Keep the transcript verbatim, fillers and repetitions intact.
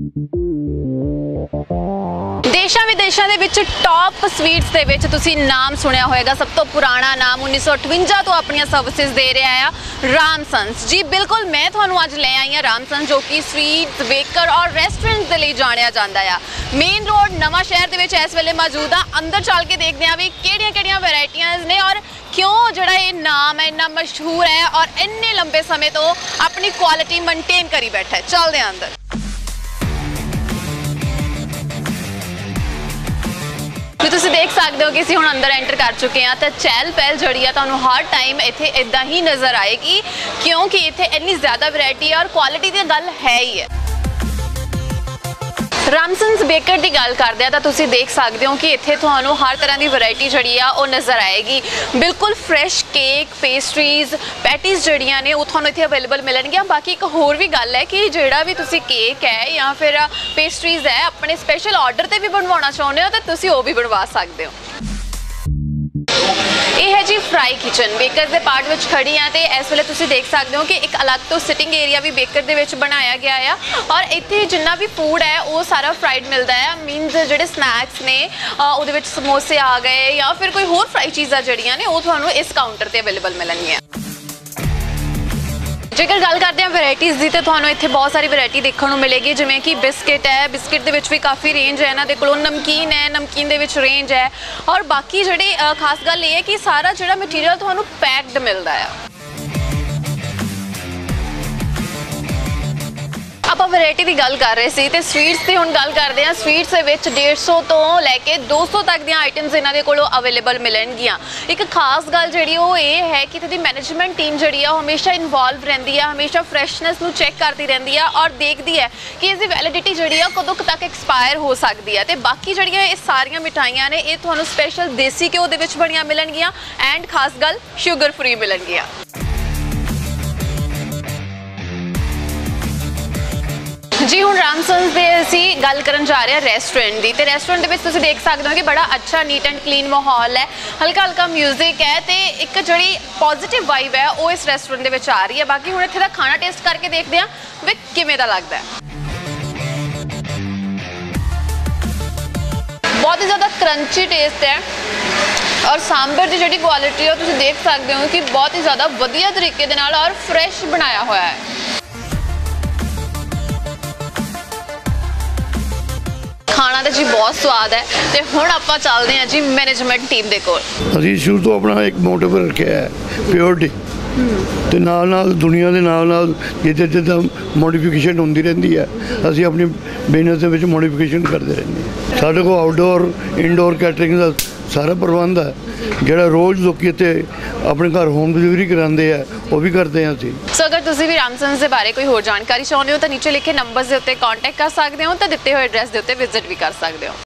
देशा विदेशों के विच टॉप स्वीट्स के विच तुसी नाम सुनिया होएगा। सब तो पुराना नाम उन्नीस सौ अठवंजा तो अपनी सर्विसेज दे रहा है रामसन्स जी। बिल्कुल मैं तुहानू अज ले आई हाँ रामसन्स, जो कि स्वीट्स बेकर और रेस्टोरेंट्स के लिए जानिया जाता है। मेन रोड नवा शहर के विच इस वेले मौजूद आ। अंदर चल के देखते हैं भी किहड़ियां-किहड़ियां वैरायटियां ने और क्यों जड़ा ये नाम है इन्ना मशहूर है और इन्ने लंबे समय तो अपनी क्वालिटी मेनटेन करी बैठा है। चलते हैं अंदर। तुसी देख सकते हो कि असीं हुण अंदर एंटर कर चुके हैं तो चहल पहल जड़ी है तुहानू हर टाइम इत्थे इदां ही नज़र आएगी, क्योंकि इत्थे इन्नी ज़्यादा वैरायटी है और क्वालिटी की गल है ही है। रामसन्स बेकर की गल करते हैं तो तुसी देख सकते हो कि इत्थे तुहानू हर तरह की वैरायटी जड़ी आ वो नज़र आएगी। बिल्कुल फ्रैश केक, पेस्ट्रीज, पैटीज जड़ियां ने वो तुहानू इत्थे अवेलेबल मिलणगियां। बाकी एक होर भी गल है कि जिहड़ा भी तुसी केक है या फिर पेस्ट्रीज है अपने स्पेशल ऑर्डर ते भी बनवाना चाहुंदे हो तो तुसी वो भी बनवा सकते हो। यह है जी फ्राई किचन। बेकर के पार्ट में खड़ी हाँ तो इस वेले तुसी देख सकते हो कि एक अलग तो सिटिंग एरिया भी बेकर के विच बनाया गया है और इत्थे जिन्ना भी फूड है वो सारा फ्राइड मिलता है। मीनस जिहड़े स्नैक्स ने उहदे विच समोसे आ गए या फिर कोई होर फ्राई चीज़ां जड़ियां ने वो तुहानू इस काउंटर पर अवेलेबल मिलणगियां। जेकर गल करते हैं वैरायटीज़ की तो तुहानू इत्थे बहुत सारी वैरायटी देखने को मिलेगी, जिमें कि बिस्किट है। बिस्किट के भी काफ़ी रेंज है, इन्हां दे कोलों नमकीन है, नमकीन दे विच रेंज है और बाकी जिहड़ी खास गल ये है कि सारा जिहड़ा मटीरियल तुहानू पैक्ड मिलता है। आप वैरायटी की गल कर रहे थे तो स्वीट्स की हुण गल करते हैं। स्वीट्स के विच डेढ़ सौ तो लैके दो सौ तक दी आइटम्स इन्हां दे कोलों अवेलेबल मिलणगियां। एक खास गल जिहड़ी वो ये है कि इत्थे दी मैनेजमेंट टीम जिहड़ी है हमेशा इन्वॉल्व रहिंदी है, हमेशा फ्रैशनैस नूं चैक करती रहिंदी है और देखती है कि इसकी वैलिडिटी जिहड़ी है कदों तक एक्सपायर हो सकती है। तो बाकी जिहड़ियां ये सारियां मिठाइयां ने ये तुहानू स्पैशल देसी घ्यो दे विच बणियां मिलणगियां एंड खास गल शुगर फ्री मिलणगियां। जी हुण रामसन्स दे असीं गल करन जा रहे हैं रेस्टोरेंट की। तो रेस्टोरेंट के तुसीं देख सकते हो कि बड़ा अच्छा नीट एंड क्लीन माहौल है, हल्का हल्का म्यूजिक है तो एक जिहड़ी पॉजिटिव वाइब है वो इस रेस्टोरेंट के विच आ रही है। बाकी हुण इत्थे दा खाना टेस्ट करके देखते हैं भी किवें दा लगदा है। बहुत ही ज़्यादा क्रंची टेस्ट है और सांबर की जिहड़ी क्वालिटी है तुसीं देख सकते हो कि बहुत ही ज़्यादा वधिया तरीके दे नाल और फ्रैश बनाया हुआ है। खाना तो जी बहुत स्वाद है तो हुण आपां चलदे हैं जी मैनेजमेंट टीम दे कोल। असीं शुरू तो अपना एक मोटिव रखिया है प्योरिटी ते नाल नाल दुनिया दे नाल नाल जिद्दां जिद्दां मॉडिफिकेशन होंदी रहिंदी है असीं अपनी बिजनेस दे विच मॉडिफिकेशन करदे रहिंदे हां। साडे कोल आउटडोर इनडोर कैटरिंग दा सारा प्रबंध है, जिहड़ा रोज़ लोग इत्थे अपने घर होम डिलीवरी कराते हैं वो भी करते हैं असीं। सो अगर तुसीं भी रामसन्स के बारे कोई होर जानकारी चाहुंदे हो तो नीचे लिखे नंबर्स के उत्ते कॉन्टैक्ट कर सकते हो तो दिते हुए एड्रैस के उत्ते विजिट भी कर सकते हो।